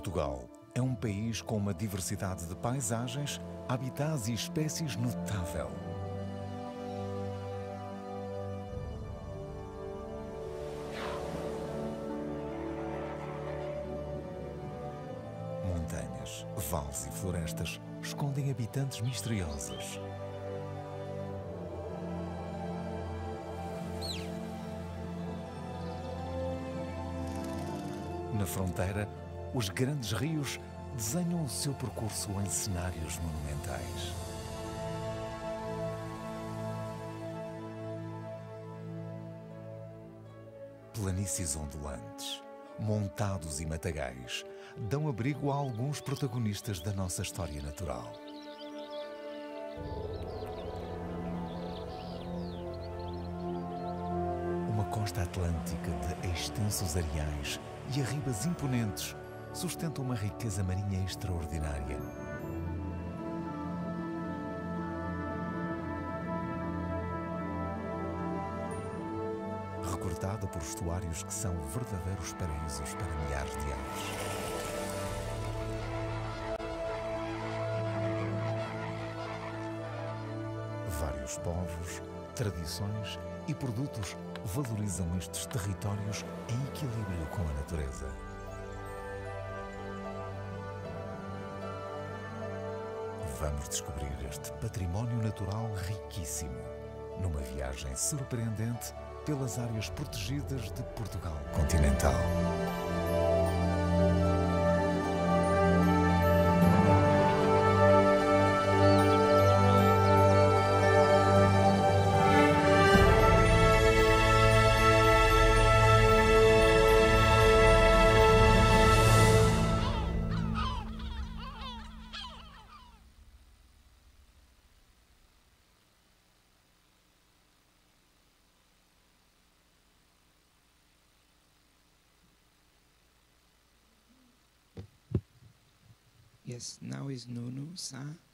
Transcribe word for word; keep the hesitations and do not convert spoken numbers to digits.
Portugal é um país com uma diversidade de paisagens, habitats e espécies notável. Montanhas, vales e florestas escondem habitantes misteriosos. Na fronteira, os grandes rios desenham o seu percurso em cenários monumentais. Planícies ondulantes, montados e matagais, dão abrigo a alguns protagonistas da nossa história natural. Uma costa atlântica de extensos areais e arribas imponentes sustentam uma riqueza marinha extraordinária. Recortada por estuários que são verdadeiros paraísos para milhares de aves. Vários povos, tradições e produtos valorizam estes territórios em equilíbrio com a natureza. Vamos descobrir este património natural riquíssimo numa viagem surpreendente pelas áreas protegidas de Portugal continental. Yes, now is Nunu, Sa.